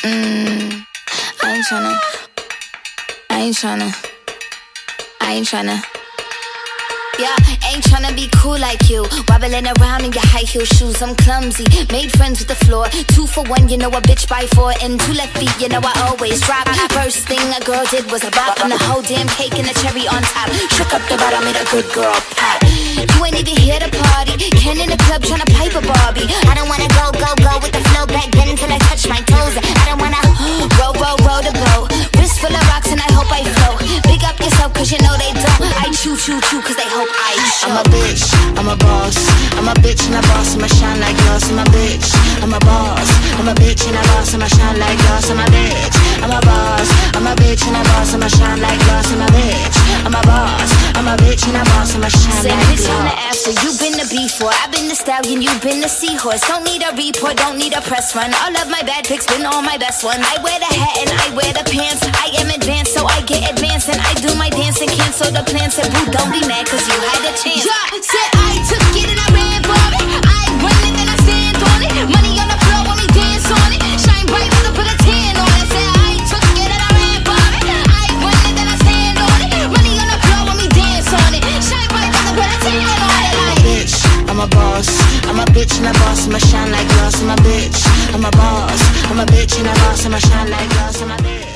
I ain't tryna. Yeah, ain't tryna be cool like you, wobbling around in your high heel shoes. I'm clumsy, made friends with the floor. 2 for 1, you know a bitch by 4. And 2 left feet, you know I always drop. First thing a girl did was a bop, and the whole damn cake and the cherry on top. Shook up the bottom, made a good girl pop. You ain't even here to party, Ken in the club tryna pipe a Barbie. I don't wanna go with the flow back then until I touch my toes. I don't wanna row the boat. Wrist full of rocks and I hope I float. Big up yourself cause you know they don't. I chew cause they hope I show. I'm a bitch, I'm a boss. I'm a bitch and a boss, I'ma shine like glass. I'm a bitch, I'm a boss. I'm a bitch and a boss, I'ma shine like glass. I'm a bitch, I'm a boss. I'm a bitch and a boss, I'ma shine like glass. I'm a bitch, I'm a boss. I'm a bitch and a boss, I'ma shine like glass. Bitch on the after, you been the before. I've been the stallion, you been the seahorse. Don't need a report, don't need a press run. All of my bad pics been all my best ones. I wear the hat and I wear the pants. I am advanced, so I get advanced. And I do my dance and cancel the plans. Said boo, don't be mad cause you had a chance. Yeah, said I took it and I ran for it. I run it and I stand on it. Money on the floor when we dance on it. Shine bright when I put a 10 on it. Said I took it and I ran for it. I run it and I stand on it. Money on the floor when we dance on it. Shine bright when I put a 10 on it. I'm a bitch, I'm a boss. I'm a bitch and a boss, I'ma shine like glass. I'm a bitch, I'm a boss. I'm a bitch and a boss, I'ma shine like glass. I'm a bitch.